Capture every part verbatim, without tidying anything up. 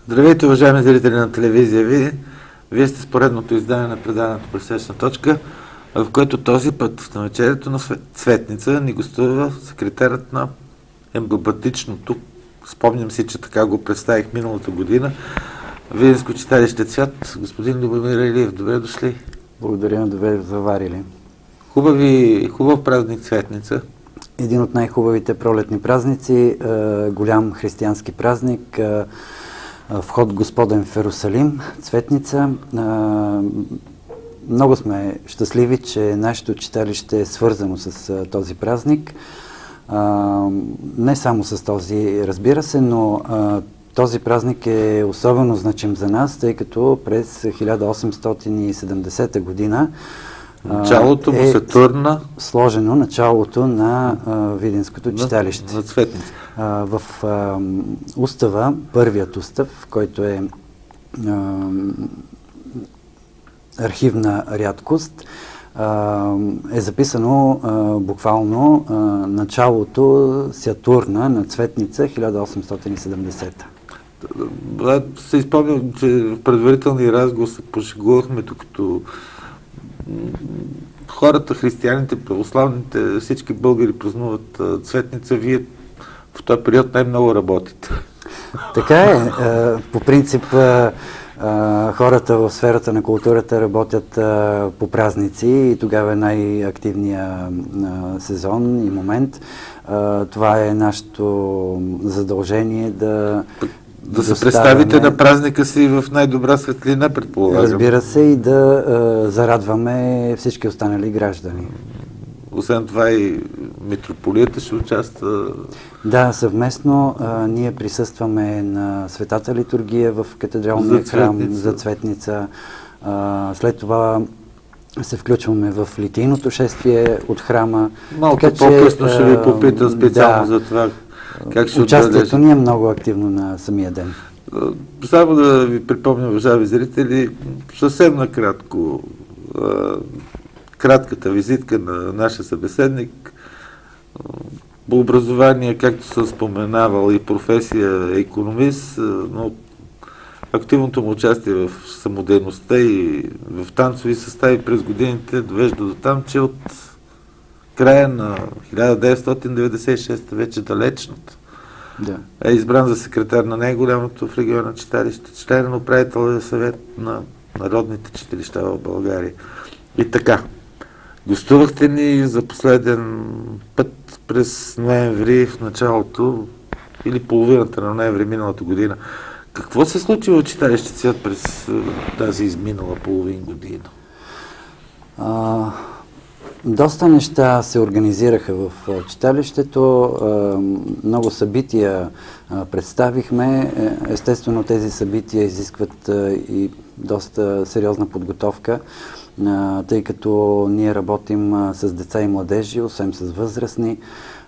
Здравейте, уважаеми зрители на телевизия Ви. Вие сте с поредното издание на предаването Пресечна точка, в което този път в навечерието на Цветница ни гостува секретарът на емблематичното, спомням си, че така го представих миналата година, Видинско читалище Цвят, господин Любомир Илиев. Добре дошли. Благодаря, добре заварили. Хубави, хубав празник Цветница. Един от най-хубавите пролетни празници, е, голям християнски празник, е, вход Господен в Иерусалим, Цветница. Е, много сме щастливи, че нашето читалище е свързано с е, този празник. Е, не само с този, разбира се, но е, този празник е особено значим за нас, тъй като през хиляда осемстотин и седемдесета година началото му е се турна сложено началото на а, Видинското читалище. На Цветница. А, в а, устава, първият устав, който е а, архивна рядкост, а, е записано а, буквално а, началото Сятурна на Цветница хиляда осемстотин и седемдесета. Аз се изпомням, че в предварителния разговор се пошегувахме, докато хората, християните, православните, всички българи празнуват Цветница. Вие в този период най-много работите. Така е. По принцип хората в сферата на културата работят по празници и тогава е най-активният сезон и момент. Това е нашето задължение да Да се представите на празника си в най-добра светлина, предполагам. Разбира се, и да е, зарадваме всички останали граждани. Освен това и митрополията ще участва. Да, съвместно а, ние присъстваме на Светата литургия в катедралния за храм Цветница. за Цветница. А, след това се включваме в литийното шествие от храма. Малко по-късно ще ви попитам специално да, за това. Как ще участието отбележи? ни е много активно на самия ден. Само да ви припомня, уважаеми зрители, съвсем накратко, кратката визитка на нашия събеседник. По образование, както съм споменавал, и професия е икономист, но активното му участие в самодейността и в танцови състави през годините довежда до там, че от края на хиляда деветстотин деветдесет и шеста, вече далечната, да. е избран за секретар на най-голямото в региона читалище, член на управителния съвет на народните читалища в България. И така, гостувахте ни за последен път през ноември, в началото или половината на ноември миналата година. Какво се случи в читалище Цвят през тази изминала половин година? А... Доста неща се организираха в читалището, много събития представихме. Естествено, тези събития изискват и доста сериозна подготовка, тъй като ние работим с деца и младежи, освен с възрастни.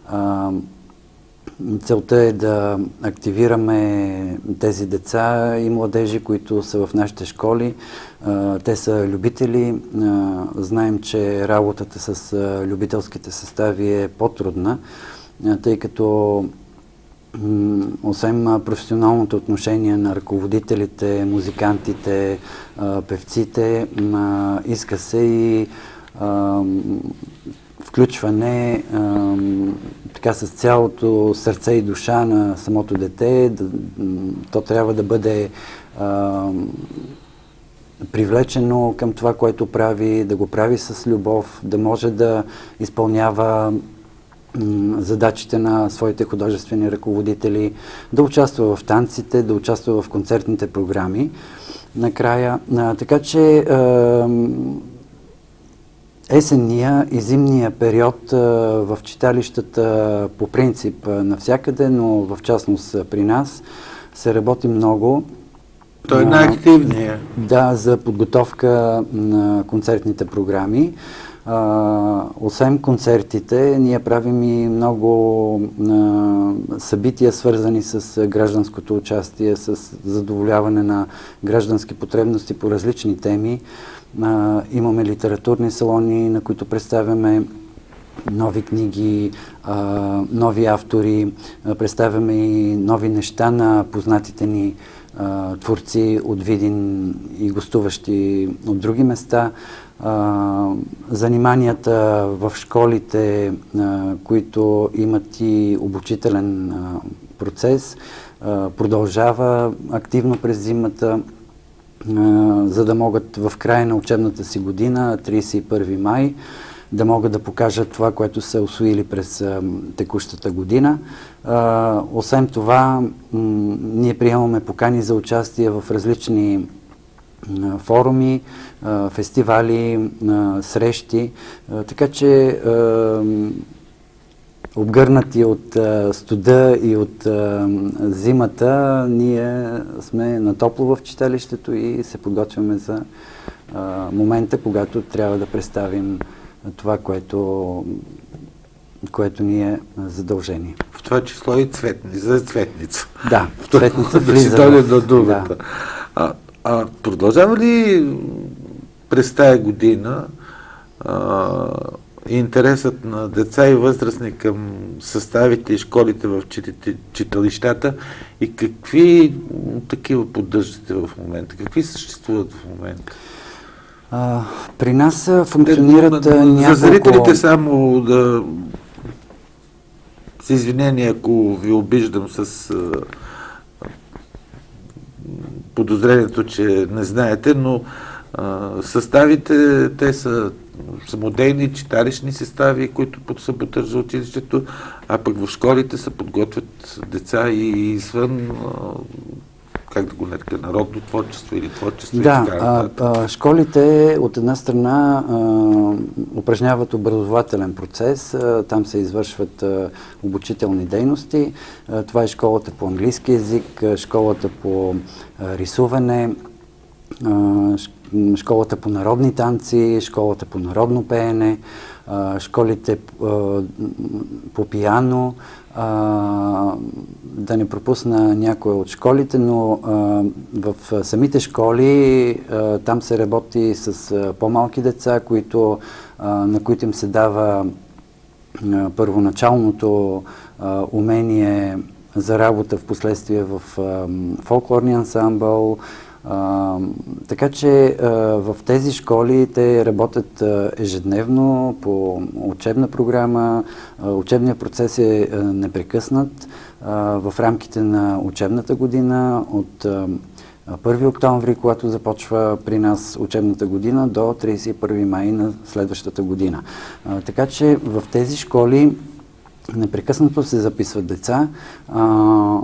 Целта е да активираме тези деца и младежи, които са в нашите школи. Те са любители. Знаем, че работата с любителските състави е по-трудна, тъй като освен професионалното отношение на ръководителите, музикантите, певците, иска се и включване а, така с цялото сърце и душа на самото дете. Да, то трябва да бъде а, привлечено към това, което прави, да го прави с любов, да може да изпълнява м, задачите на своите художествени ръководители, да участва в танците, да участва в концертните програми. Накрая, а, така че а, есенния и зимния период а, в читалищата по принцип а, навсякъде, но в частност а, при нас се работи много. Той е най-активният. Да, за подготовка на концертните програми. А, освен концертите, ние правим и много а, събития, свързани с гражданското участие, с задоволяване на граждански потребности по различни теми. А, имаме литературни салони, на които представяме нови книги, а, нови автори, а, представяме и нови неща на познатите ни а, творци от Видин и гостуващи от други места. А, заниманията в школите, а, които имат и обучителен а, процес, а, продължава активно през зимата, а, за да могат в края на учебната си година, тридесет и първи май, да могат да покажат това, което са усвоили през а, текущата година. А, освен това, ние приемаме покани за участие в различни а, форуми, а, фестивали, а, срещи, а, така че а, обгърнати от а, студа и от а, зимата, ние сме на топло в читалището и се подготвяме за а, момента, когато трябва да представим това, което, което ни е задължение. В това число и цветни, за цветница. Да, цветница влиза. Да си до думата. Да. А, а продължава ли през тая година а, интересът на деца и възрастни към съставите и школите в читалищата и какви такива поддържате в момента? Какви съществуват в момента? А, при нас функционират Те, няколко... За зрителите само да... С извинение, ако ви обиждам с а, подозрението, че не знаете, но а, съставите, те са самодейни читалищни състави, които се поддържа училището, а пък в школите се подготвят деца и извън, как да го нарека, народно творчество или творчество. Да, и така а, а, школите от една страна а, упражняват образователен процес, а, там се извършват а, обучителни дейности. А, това е школата по английски език, школата по а, рисуване, а, школата по народни танци, школата по народно пеене, а, школите а, по пиано. А, да не пропусна някоя от школите, но а, в самите школи а, там се работи с а, по-малки деца, които, а, на които им се дава а, първоначалното а, умение за работа в последствие в а, фолклорния ансамбъл. Uh, така че uh, в тези школи те работят uh, ежедневно по учебна програма, uh, учебният процес е uh, непрекъснат uh, в рамките на учебната година от uh, първи октомври, когато започва при нас учебната година, до тридесет и първи май на следващата година. Uh, така че в тези школи непрекъснато се записват деца. Uh,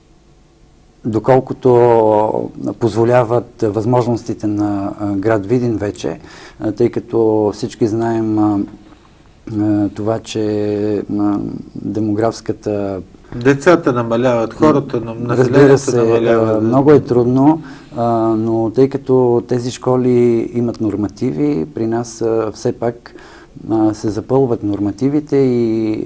доколкото позволяват възможностите на град Видин вече, тъй като всички знаем това, че демографската... Децата намаляват, хората на населението се, намаляват. Много е трудно, но тъй като тези школи имат нормативи, при нас все пак се запълват нормативите и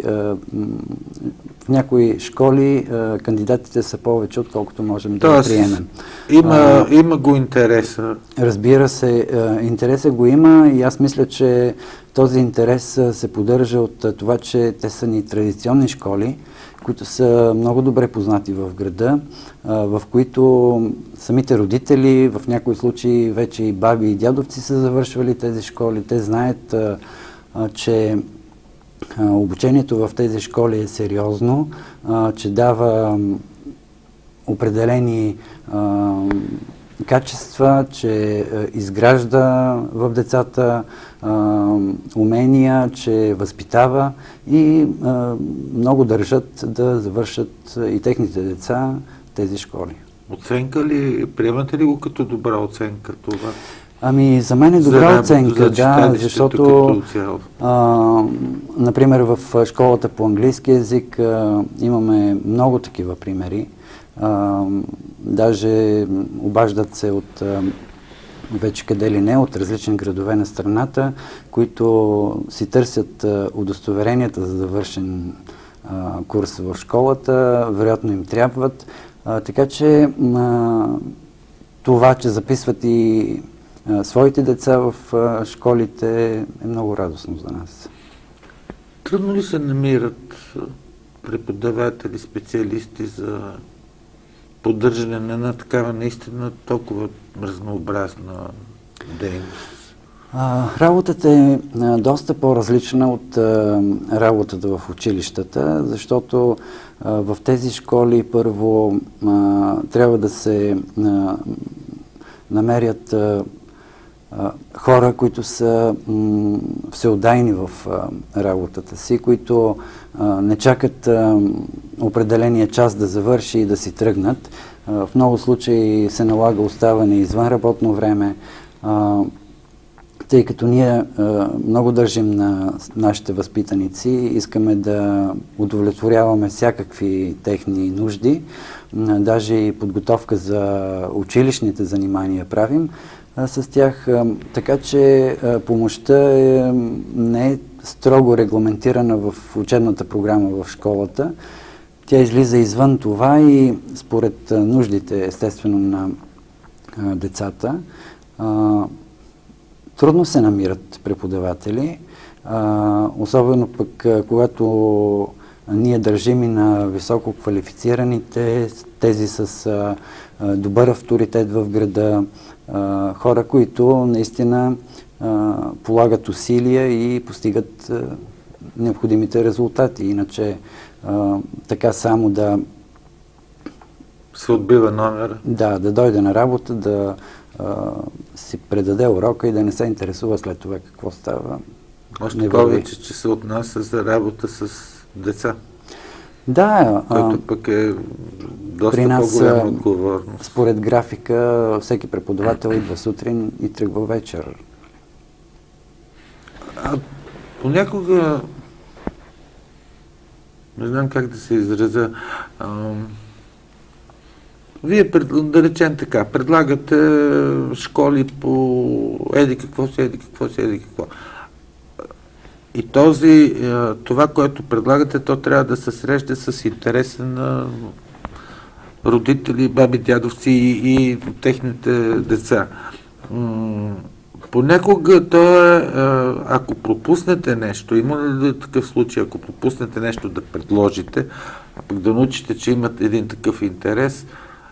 в някои школи кандидатите са повече, отколкото можем да приемем. Има, а, има го интереса. Разбира се, интереса го има и аз мисля, че този интерес се поддържа от това, че те са ни традиционни школи, които са много добре познати в града, в които самите родители, в някои случаи вече и баби и дядовци са завършвали тези школи. Те знаят, че обучението в тези школи е сериозно, че дава определени качества, че изгражда в децата умения, че възпитава и много държат да завършат и техните деца тези школи. Оценка ли, приемате ли го като добра оценка това? Ами, за мен е добра за, оценка, за да, защото, а, например, в школата по английски език а, имаме много такива примери. А, даже обаждат се от а, вече къде ли не, от различни градове на страната, които си търсят а, удостоверенията за завършен а, курс в школата, вероятно им трябват. А, така че а, това, че записват и своите деца в школите е много радостно за нас. Трудно ли се намират преподаватели, специалисти за поддържане на една такава наистина толкова разнообразна дейност? А, работата е а, доста по-различна от а, работата в училищата, защото а, в тези школи първо а, трябва да се а, намерят а, а, хора, които са м, всеотдайни в а, работата си, които а, не чакат а, определения час да завърши и да си тръгнат. А, в много случаи се налага оставане извън работно време, а, тъй като ние а, много държим на нашите възпитаници, искаме да удовлетворяваме всякакви техни нужди, а, даже и подготовка за училищните занимания правим а, с тях, а, така че а, помощта е, не е строго регламентирана в учебната програма в школата. Тя излиза извън това и според а, нуждите, естествено, на а, децата. А, Трудно се намират преподаватели, а, особено пък а, когато ние държим и на високо квалифицираните, тези с а, а, добър авторитет в града, а, хора, които наистина а, полагат усилия и постигат а, необходимите резултати. Иначе а, така само да се отбива номера. Да, да дойде на работа, да а, си предаде урока и да не се интересува след това какво става. Още повече, че се отнася за работа с деца. Да. Което а, пък е доста по-голяма отговорност. Според графика, всеки преподавател идва сутрин и тръгва вечер. А понякога, не знам как да се изразя, а, вие, да речем така, предлагате школи по еди какво си, еди какво си, еди какво. И този, това, което предлагате, то трябва да се среща с интереса на родители, баби, дядовци и, и техните деца. Понякога то е, ако пропуснете нещо, има ли такъв случай, ако пропуснете нещо да предложите, а пък да научите, че имат един такъв интерес,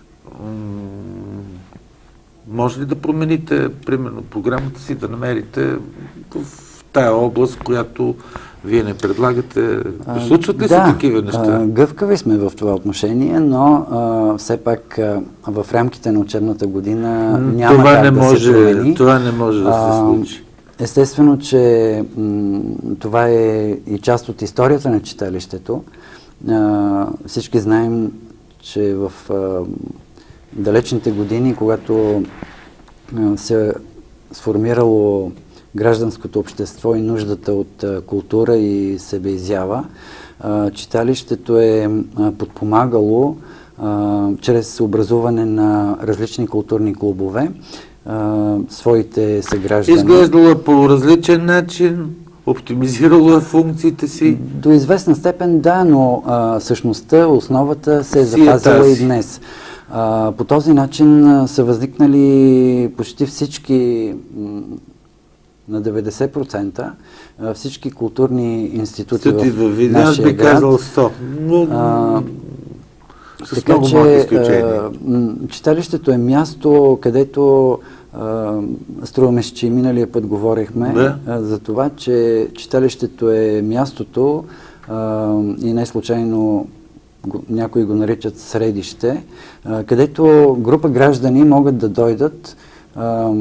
може ли да промените, примерно, програмата си, да намерите в тая област, която вие не предлагате? Случват ли да, се такива неща? Гъвкави сме в това отношение, но а, все пак а, в рамките на учебната година няма това как не да може, се промени. Това не може да се случи. Естествено, че м, това е и част от историята на читалището. А, всички знаем, че в а, далечните години, когато а, се сформирало гражданското общество и нуждата от а, култура и себеизява, а, читалището е а, подпомагало а, чрез образуване на различни културни клубове а, своите съграждани. Изглеждало по различен начин, оптимизирало функциите си. До известна степен да, но а, същността, основата се е запазила и днес. А, по този начин а, са възникнали почти всички, м, на деветдесет процента, а, всички културни институти в, в Видео, нашия би град. казал сто, но а, с така много че малки изключения. а, читалището е място, където а, струваме, че и миналия път говорихме да. а, за това, че читалището е мястото а, и не случайно някои го наричат средище, а, където група граждани могат да дойдат а,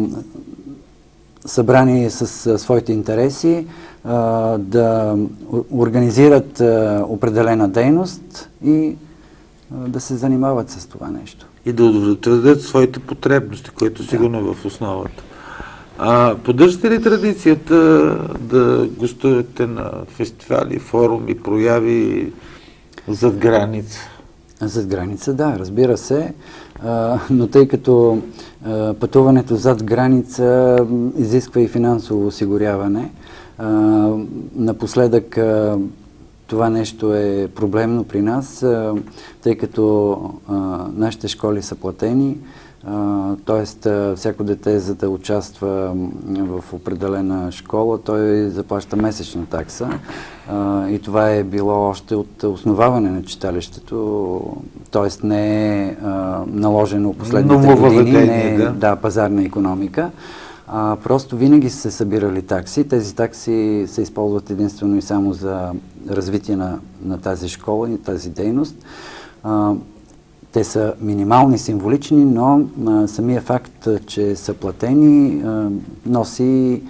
събрани с а, своите интереси, а, да организират а, определена дейност и а, да се занимават с това нещо. И да удовлетворят своите потребности, което да. сигурно е в основата. А поддържате ли традицията да гостувате на фестивали, форуми, прояви зад граница? Зад граница, да, разбира се, а, но тъй като а, пътуването зад граница изисква и финансово осигуряване, а, напоследък а, това нещо е проблемно при нас, а, тъй като а, нашите школи са платени, Тоест, всяко дете, за да участва в определена школа, той заплаща месечна такса. И това е било още от основаване на читалището, т.е. не е наложено последните години, не е да. Да, пазарна икономика. А, просто винаги са се събирали такси. Тези такси се използват единствено и само за развитие на, на тази школа и тази дейност. А, те са минимални, символични, но а, самия факт, че са платени, а, носи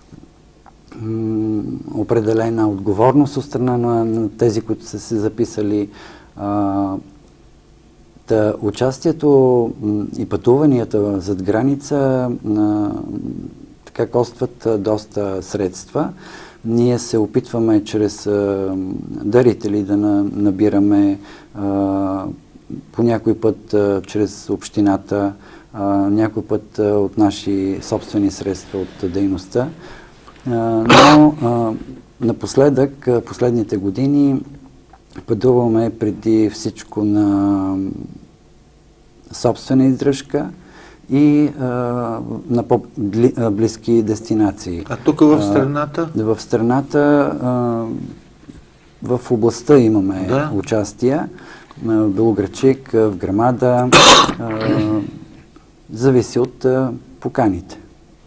м, определена отговорност от страна на, на тези, които са се записали. А, Та, участието и пътуванията зад граница а, така костват а, доста средства. Ние се опитваме чрез а, дарители да на, набираме а, по някой път а, чрез общината, а, някой път а, от наши собствени средства от дейността. А, но а, напоследък, последните години, пътуваме преди всичко на собствена издръжка и а, на по-близки дестинации. А тук в страната? А, в страната, а, в областта имаме да. участия. В Белоградчик, в Грамада. А, зависи от а, поканите.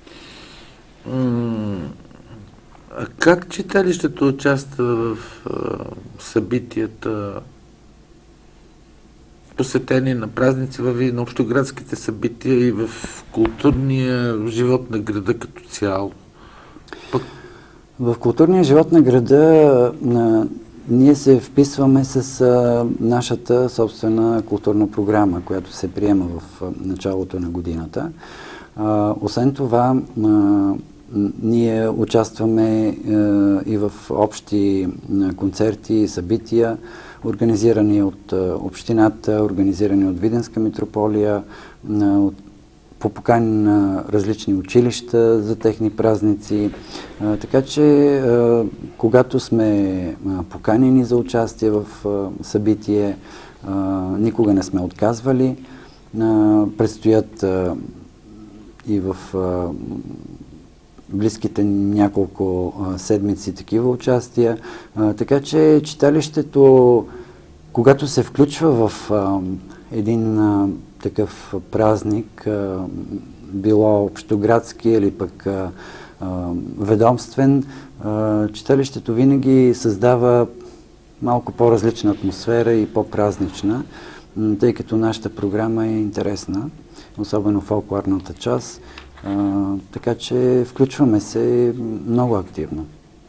А как читалището участва в а, събитията, посветени на празници, във на общоградските събития и в културния живот на града като цяло? Пък... В културния живот на града а, ние се вписваме с а, нашата собствена културна програма, която се приема в а, началото на годината. А, освен това, а, ние участваме е, и в общи е, концерти, събития, организирани от е, общината, организирани от Видинска митрополия, е, от, по покани на различни училища за техни празници. Е, така че, е, когато сме е, поканени за участие в е, събитие, е, никога не сме отказвали. Е, предстоят е, и в е, близките няколко а, седмици такива участия. А, така че читалището, когато се включва в а, един а, такъв празник, а, било общоградски или пък а, а, ведомствен, а, читалището винаги създава малко по-различна атмосфера и по-празнична, тъй като нашата програма е интересна, особено фолклорната част. А, така че включваме се много активно.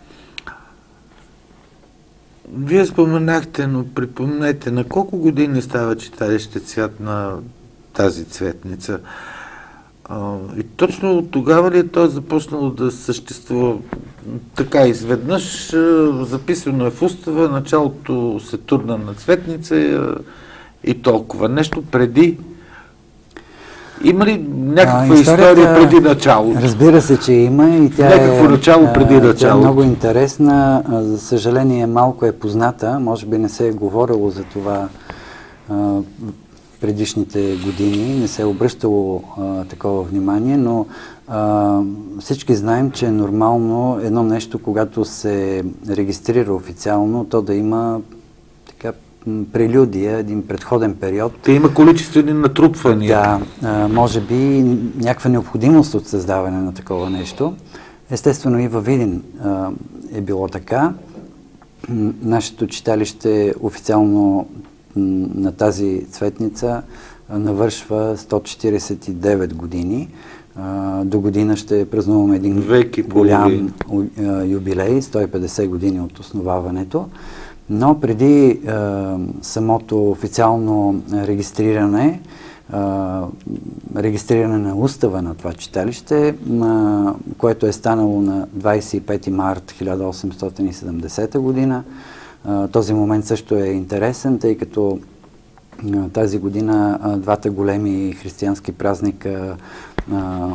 Вие споменахте, но припомнете, на колко години става читалище Цвят на тази цветница? А, и точно от тогава ли е то започнало да съществува така изведнъж? Записано е в устава, началото се турна на цветница и толкова. Нещо преди? Има ли някаква а, история преди началото? Разбира се, че има и тя някакво е, начало преди началото. Тя е много интересна. За съжаление, малко е позната. Може би не се е говорило за това а, предишните години. Не се е обръщало а, такова внимание, но а, всички знаем, че е нормално едно нещо, когато се регистрира официално, то да има така прелюдия, един предходен период. Те има количествени натрупвания. Да, а, може би някаква необходимост от създаване на такова нещо. Естествено и във Видин а, е било така. Нашето читалище официално на тази цветница а, навършва сто четиридесет и девет години. А, до година ще празнуваме един Веки голям а, юбилей, сто и петдесет години от основаването. Но преди е, самото официално регистриране, е, регистриране на устава на това читалище, е, което е станало на двадесет и пети март хиляда осемстотин и седемдесета година, е, този момент също е интересен, тъй като е, тази година е, двата големи християнски празника, е,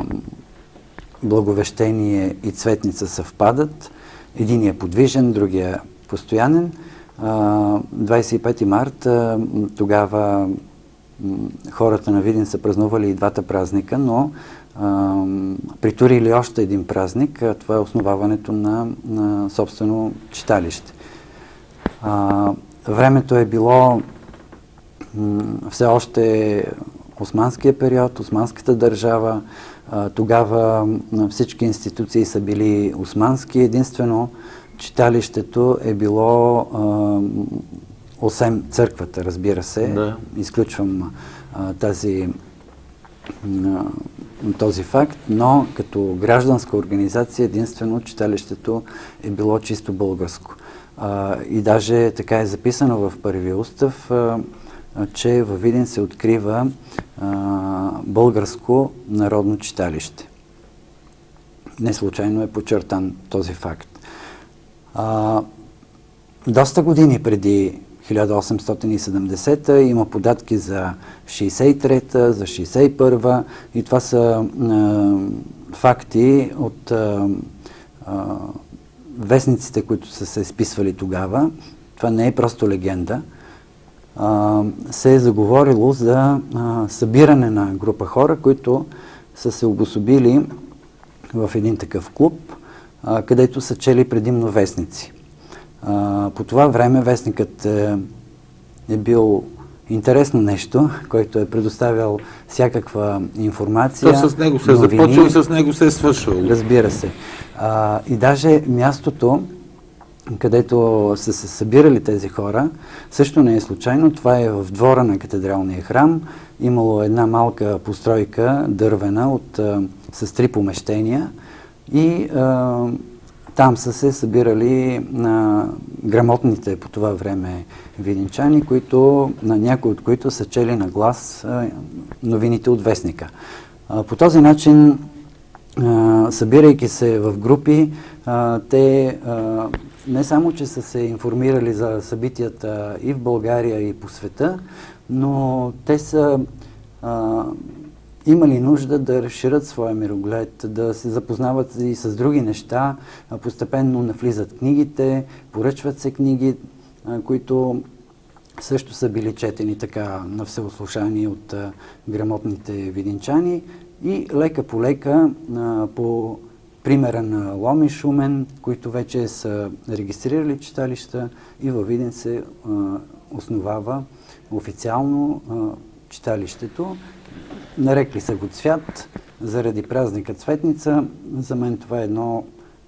Благовещение и Цветница, съвпадат. Единият е подвижен, другия постоянен. двадесет и пети март, тогава хората на Видин са празнували и двата празника, но а, притурили още един празник, а това е основаването на, на собствено читалище. А, времето е било м, все още османския период, османската държава. А, тогава м, всички институции са били османски, единствено читалището е било, а, освен църквата, разбира се, да. Изключвам а, тази, а, този факт, но като гражданска организация единствено читалището е било чисто българско. А, и даже така е записано в първия устав, а, а, че във Видин се открива а, българско народно читалище. Не случайно е подчертан този факт. А, доста години преди хиляда осемстотин и седемдесета има податки за шейсет и трета, за шейсет и първа и това са а, факти от а, а, вестниците, които са се изписвали тогава. Това не е просто легенда. А, се е заговорило за а, събиране на група хора, които са се обособили в един такъв клуб, а, където са чели предимно вестници. А, по това време вестникът е, е бил интересно нещо, който е предоставял всякаква информация. То с него се е започвало и с него се е свършвало. Разбира се. А, и даже мястото, където са се събирали тези хора, също не е случайно. Това е в двора на катедралния храм. Имало една малка постройка, дървена, от, а, с три помещения и а, там са се събирали а, грамотните по това време видинчани, които, на някои от които са чели на глас а, новините от вестника. А, по този начин, а, събирайки се в групи, а, те а, не само, че са се информирали за събитията и в България, и по света, но те са а, имали нужда да разширят своя мироглед, да се запознават и с други неща. Постепенно навлизат книгите, поръчват се книги, които също са били четени така на всеослушание от а, грамотните видинчани. И лека по лека, а, по примера на Лом и Шумен, които вече са регистрирали читалища, и във Видин се а, основава официално а, читалището. Нарекли са го Цвят заради празника Цветница. За мен това е едно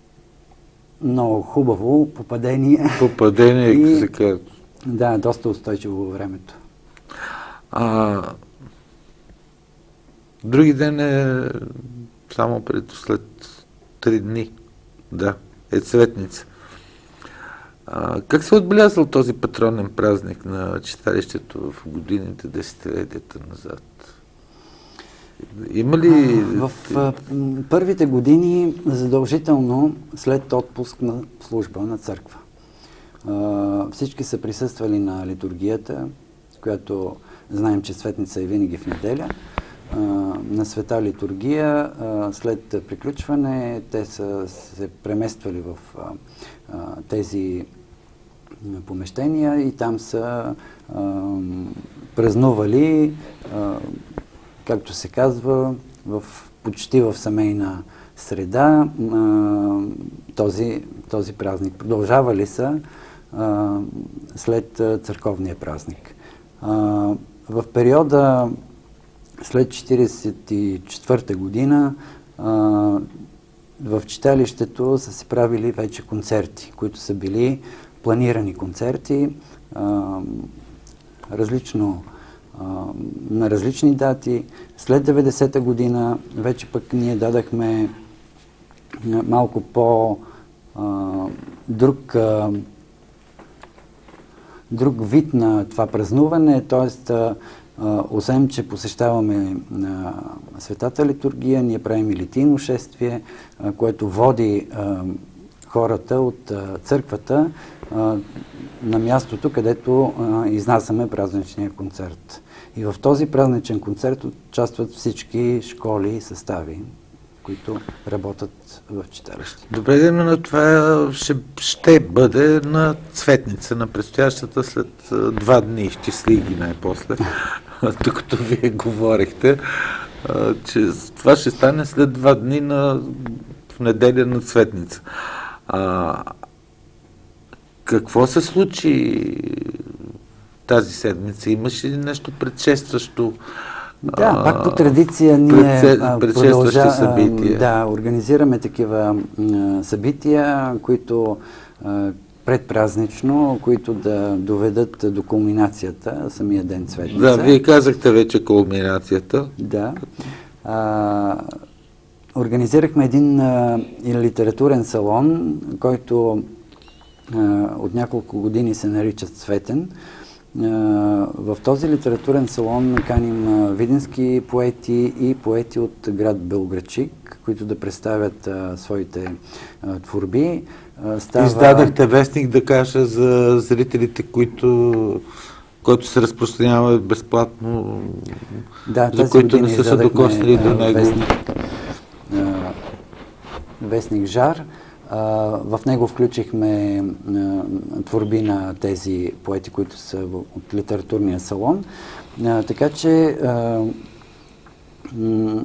много хубаво попадение. Попадение, и, се казва. Да, доста устойчиво във времето. А, други ден е само пред, след три дни. Да, е Цветница. А, как се отбелязал този патронен празник на читалището в годините, десетилетията назад? Има ли... В а, първите години задължително след отпуск на служба на църква. А, всички са присъствали на литургията, която знаем, че Цветница е винаги в неделя. А, на света литургия, а, след приключване, те са се премествали в а, а, тези помещения и там са а, празнували, а, както се казва, в, почти в семейна среда а, този, този празник. Продължавали са а, след а, църковния празник. А, в периода след четиридесет и четвърта година а, в читалището са се правили вече концерти, които са били планирани концерти, а, различно на различни дати. След деветдесета година вече пък ние дадахме малко по а, друг, а, друг вид на това празнуване, т.е. освен, че посещаваме а, светата литургия, ние правим и литийно шествие, а, което води а, хората от а, църквата а, на мястото, където а, изнасяме празничния концерт. И в този празничен концерт участват всички школи и състави, които работят в читалище. Добре, но това ще, ще бъде на Цветница, на предстоящата след два дни. Изчисли ги най-после, докато вие говорихте, че това ще стане след два дни на, в неделя на Цветница. А, какво се случи тази седмица? Имаше ли нещо предшестващо? Да, а, пак по традиция ние продължа, събития. Да, организираме такива а, събития, които а, предпразнично, които да доведат до кулминацията самия ден Цветница. Да, вие казахте вече кулминацията. Да. А, организирахме един а, литературен салон, който а, от няколко години се нарича Цветен. В този литературен салон каним видински поети и поети от град Белоградчик, които да представят а, своите а, творби. А, става... Издадахте вестник, да кажа, за зрителите, които, който се разпространява безплатно, да, за които не са се докоснали до него. Вестник, а, вестник Жар. Uh, в него включихме uh, творби на тези поети, които са от литературния салон. Uh, така че uh, м-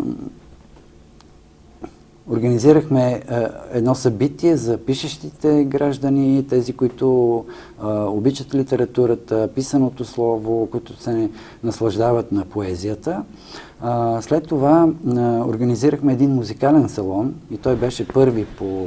организирахме uh, едно събитие за пишещите граждани, тези, които uh, обичат литературата, писаното слово, които се наслаждават на поезията. Uh, след това uh, организирахме един музикален салон и той беше първи по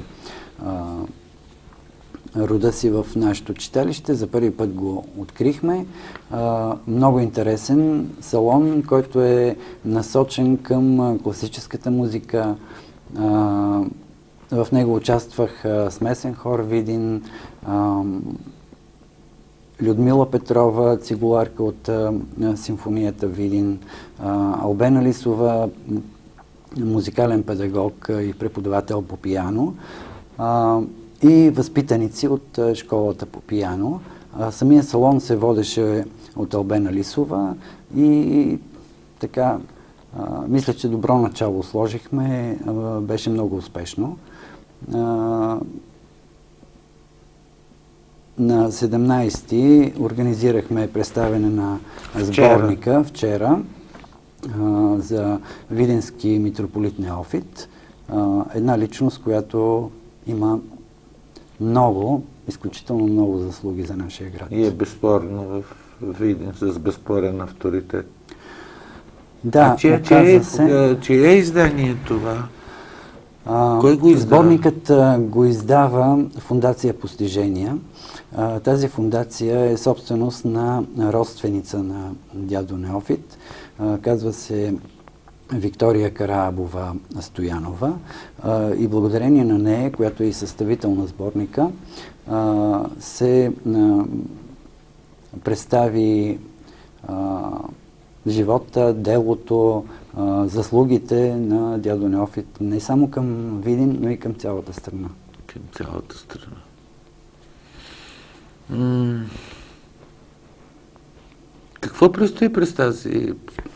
рода си в нашето читалище. За първи път го открихме. А, много интересен салон, който е насочен към класическата музика. А, в него участвах а, смесен хор Видин, а, Людмила Петрова, цигуларка от а, симфонията Видин, а, Албена Лисова, музикален педагог и преподавател по пиано. А, и възпитаници от а, школата по пиано. А, самия салон се водеше от Албена Лисова и, и така, а, мисля, че добро начало сложихме, а, беше много успешно. А, на седемнайсети организирахме представяне на сборника вчера а, за видински митрополит Неофит. А, една личност, която има много, изключително много заслуги за нашия град. И е безспорно в Видин, с безспорен авторитет. Да, а че, че, е, се... че е издание това? А, Кой го издава? Сборникът а, го издава Фондация Постижения. А, тази фондация е собственост на родственица на дядо Неофит. А, казва се Виктория Караабова Стоянова а, и благодарение на нея, която е и съставител на сборника, а, се а, представи а, живота, делото, а, заслугите на дядо Неофит не само към Видин, но и към цялата страна. Към цялата страна. М- Какво предстои през тази...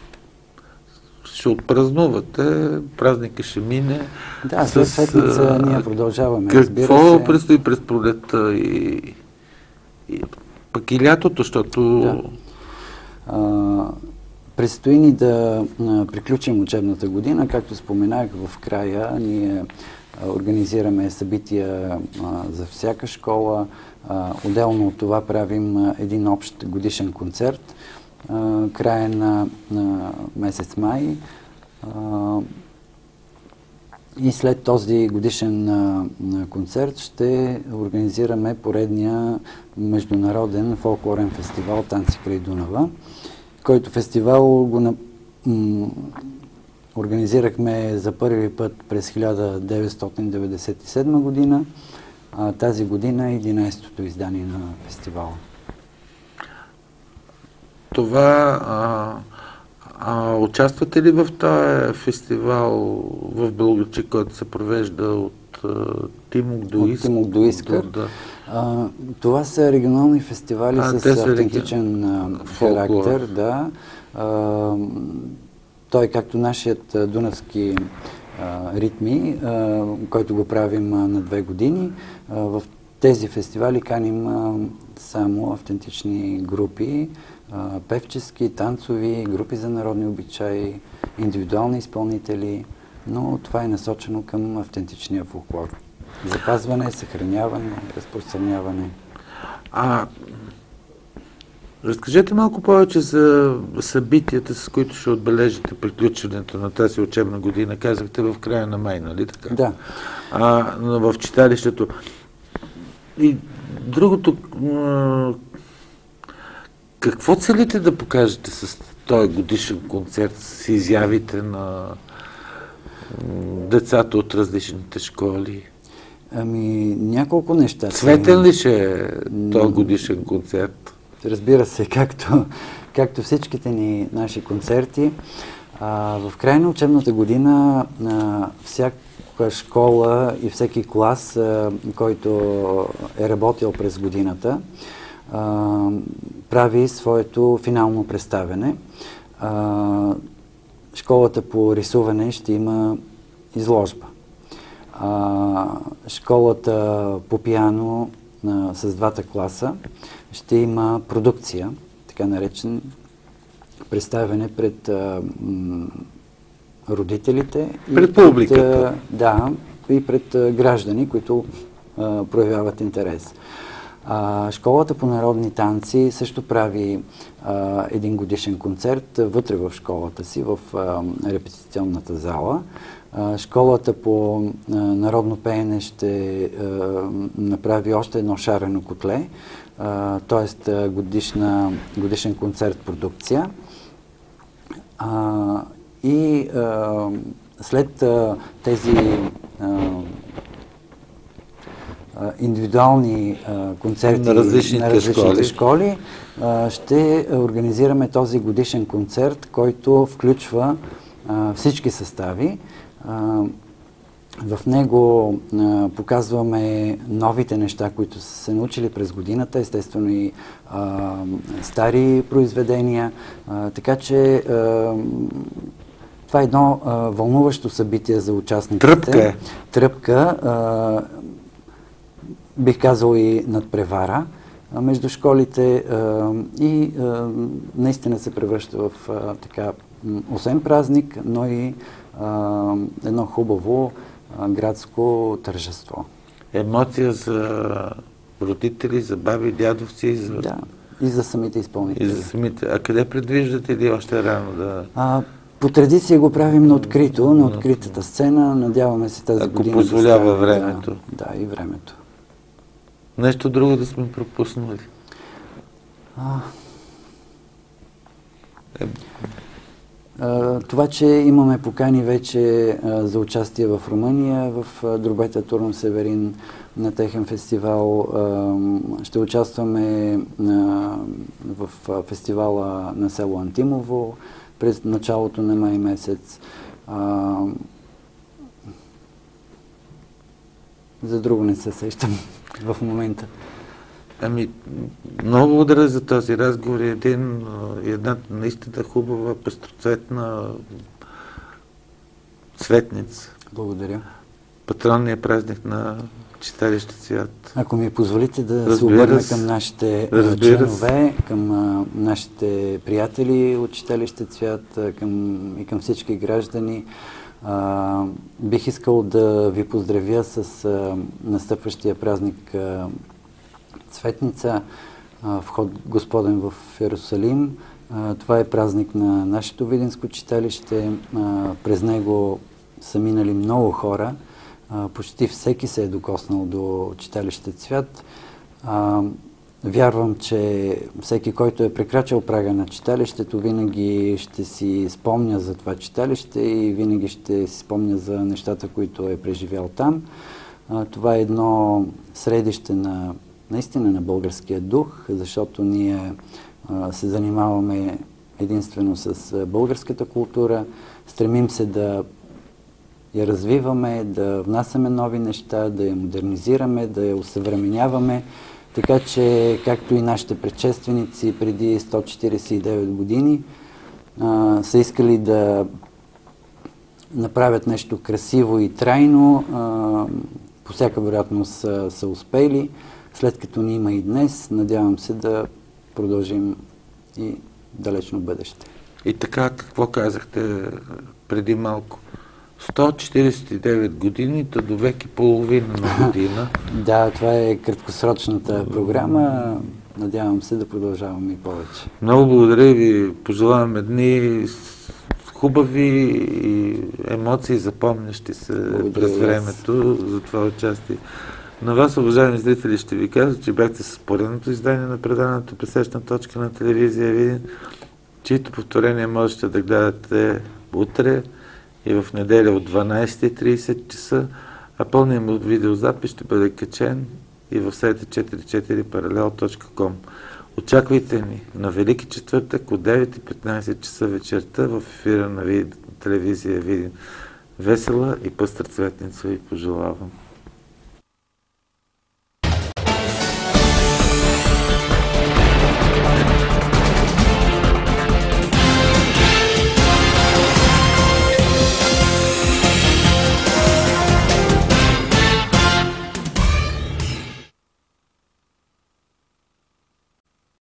Ще отпразнувате, празника ще мине. Да, след седмица ние продължаваме. Какво предстои през пролетта и, и пък и лятото, защото... Да. А, предстои ни да а, приключим учебната година. Както споменах в края, ние а, организираме събития а, за всяка школа. А, отделно от това правим а, един общ годишен концерт. Uh, края на, на месец май uh, и след този годишен uh, концерт ще организираме поредния международен фолклорен фестивал Танци край Дунава, който фестивал го на, м- организирахме за първи път през хиляда деветстотин деветдесет и седма година, а тази година е единайсетото издание на фестивала. Това, а, а участвате ли в този фестивал в Белоградчик, който се провежда от а, Тимок до Искър? От Тимок до Искър. Да. А, това са регионални фестивали а, с автентичен реги... характер. Да. А, той, както нашият дунавски а, ритми, а, който го правим а, на две години. А, в тези фестивали каним а, само автентични групи, а, певчески, танцови, групи за народни обичаи, индивидуални изпълнители, но това е насочено към автентичния фолклор. Запазване, съхраняване, разпространяване. А разкажете малко повече за събитията, с които ще отбележите приключването на тази учебна година. Казахте в края на май, нали така? Да. А в читалището. И другото, какво целите да покажете с този годишен концерт, с изявите на децата от различните школи? Ами, няколко неща. Цветен ли ще е този годишен концерт? Разбира се, както, както всичките ни наши концерти. А, в края на учебната година а, всяка школа и всеки клас, а, който е работил през годината, а, прави своето финално представяне. А, школата по рисуване ще има изложба. А, школата по пиано а, с двата класа ще има продукция, така наречен представяне пред а, м, родителите. Пред и публиката. Пред, да, и пред а, граждани, които а, проявяват интерес. А, школата по народни танци също прави а, един годишен концерт вътре в школата си, в а, репетиционната зала. А, школата по а, народно пеене ще а, направи още едно шарено котле, т.е. годишна, годишен концерт продукция. А, и а, след а, тези а, индивидуални а, концерти на различните, на различните школи, школи а, ще организираме този годишен концерт, който включва а, всички състави. А, В него а, показваме новите неща, които са се научили през годината, естествено и а, стари произведения. А, така че а, това е едно а, вълнуващо събитие за участниците. Тръпка е. Тръпка, а, бих казал и надпревара а, между школите а, и а, наистина се превръща в а, така, освен празник, но и а, едно хубаво градско тържество. Емоция за родители, за баби, дядовци. За... Да, и за самите изпълнители. И за самите. А къде предвиждате ли още рано да... А, по традиция го правим на открито, на откритата сцена. Надяваме се тази Ако година позволява да стане, времето. Да, да, и времето. Нещо друго да сме пропуснали? А... Е... Това, че имаме покани вече а, за участие в Румъния, в а, Дробета Турнов Северин на техен фестивал. А, ще участваме а, в а, фестивала на село Антимово през началото на май месец. А, за друго не се сещам в момента. Ами, много благодаря за този разговор. Един, една наистина хубава, пестроцветна цветница. Благодаря. Патронният празник на читалище Цвят. Ако ми позволите да Разбира се обърна се. към нашите Разбира членове, към а, нашите приятели от читалище Цвят, а, към, и към всички граждани, а, бих искал да ви поздравя с а, настъпващия празник а, Цветница, а, вход Господен в Йерусалим. А, това е празник на нашето видинско читалище. А, през него са минали много хора. А, почти всеки се е докоснал до читалище Цвят. А, вярвам, че всеки, който е прекрачил прага на читалището, винаги ще си спомня за това читалище и винаги ще си спомня за нещата, които е преживял там. А, това е едно средище на наистина на българския дух, защото ние а, се занимаваме единствено с а, българската култура, стремим се да я развиваме, да внасяме нови неща, да я модернизираме, да я усъвременяваме, така че, както и нашите предшественици преди сто четиридесет и девет години, а, са искали да направят нещо красиво и трайно. По всяка вероятност са, са успели. След като ни има и днес, надявам се да продължим и далечно бъдеще. И така, какво казахте преди малко? сто четиридесет и девет години, то до век и половина на година. Да, това е краткосрочната програма. Надявам се да продължаваме и повече. Много благодаря ви. Пожелаваме дни хубави и емоции, запомнящи се благодаря през времето за това участие. На вас, уважаеми зрители, ще ви кажа, че бяхте с поредното издание на предаването Пресечна точка на телевизия Видин, чието повторение можете да гледате утре и в неделя от дванайсет и трийсет часа, а пълният му видеозапис ще бъде качен и в сайта четири четири паралел точка ком. Очаквайте ни на Велики четвъртък от девет и петнайсет часа вечерта в ефира на телевизия Видин. Весела и пъстра цветница ви пожелавам.